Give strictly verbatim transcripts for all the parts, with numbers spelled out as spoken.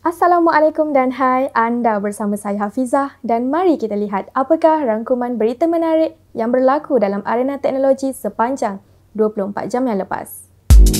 Assalamualaikum dan hai, anda bersama saya Hafizah dan mari kita lihat apakah rangkuman berita menarik yang berlaku dalam arena teknologi sepanjang dua puluh empat jam yang lepas.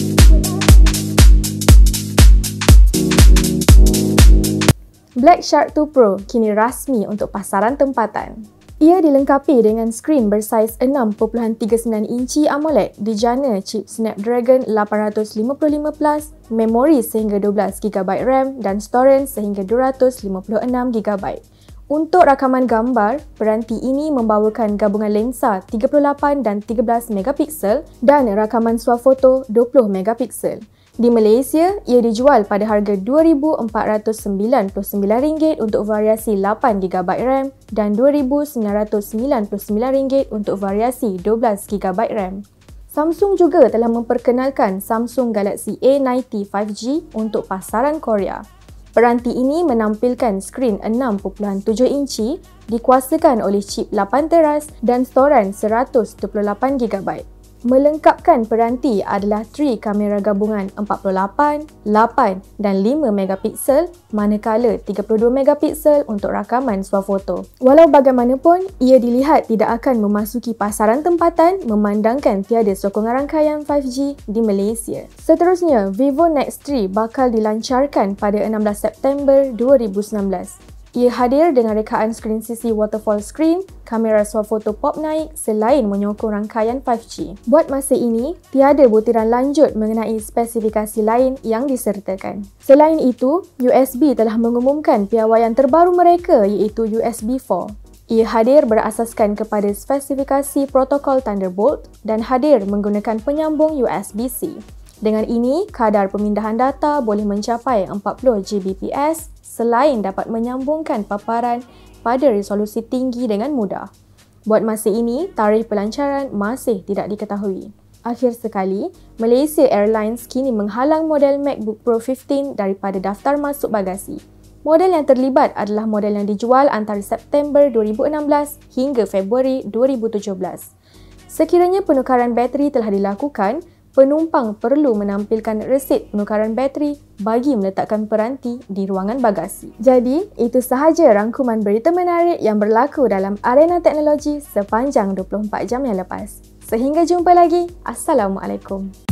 Black Shark dua Pro kini rasmi untuk pasaran tempatan. Ia dilengkapi dengan skrin bersaiz enam perpuluhan tiga sembilan inci AMOLED dijana chip Snapdragon lapan lima lima plus, memori sehingga dua belas gigabyte RAM dan storage sehingga dua ratus lima puluh enam gigabyte. Untuk rakaman gambar, peranti ini membawakan gabungan lensa tiga puluh lapan dan tiga belas megapiksel dan rakaman swafoto dua puluh megapiksel. Di Malaysia, ia dijual pada harga dua ribu empat ratus sembilan puluh sembilan ringgit untuk variasi lapan gigabyte RAM dan dua ribu sembilan ratus sembilan puluh sembilan ringgit untuk variasi dua belas gigabyte RAM. Samsung juga telah memperkenalkan Samsung Galaxy A sembilan puluh lima G untuk pasaran Korea. Peranti ini menampilkan skrin enam perpuluhan tujuh inci, dikuasakan oleh chip lapan teras dan storan seratus dua puluh lapan gigabyte. Melengkapkan peranti adalah tri kamera gabungan empat puluh lapan, lapan dan lima megapiksel manakala tiga puluh dua megapiksel untuk rakaman swafoto. Walau bagaimanapun, ia dilihat tidak akan memasuki pasaran tempatan memandangkan tiada sokongan rangkaian lima G di Malaysia. Seterusnya, Vivo Nex tiga bakal dilancarkan pada enam belas September dua ribu sembilan belas. Ia hadir dengan rekaan skrin sisi waterfall screen, kamera swafoto pop naik selain menyokong rangkaian lima G. Buat masa ini, tiada butiran lanjut mengenai spesifikasi lain yang disertakan. Selain itu, U S B telah mengumumkan piawaian terbaru mereka iaitu U S B empat. Ia hadir berasaskan kepada spesifikasi protokol Thunderbolt dan hadir menggunakan penyambung U S B C. Dengan ini, kadar pemindahan data boleh mencapai empat puluh gigabit per second selain dapat menyambungkan paparan pada resolusi tinggi dengan mudah. Buat masa ini, tarikh pelancaran masih tidak diketahui. Akhir sekali, Malaysia Airlines kini menghalang model MacBook Pro lima belas daripada daftar masuk bagasi. Model yang terlibat adalah model yang dijual antara September dua ribu enam belas hingga Februari dua ribu tujuh belas. Sekiranya penukaran bateri telah dilakukan, penumpang perlu menampilkan resit penukaran bateri bagi meletakkan peranti di ruangan bagasi. Jadi, itu sahaja rangkuman berita menarik yang berlaku dalam arena teknologi sepanjang dua puluh empat jam yang lepas. Sehingga jumpa lagi, Assalamualaikum.